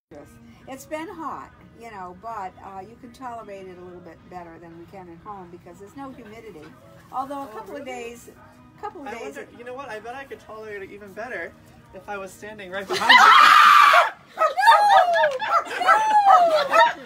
It's been hot, you know, but you can tolerate it a little bit better than we can at home because there's no humidity. Although a couple of days. I wonder, you know what? I bet I could tolerate it even better if I was standing right behind you.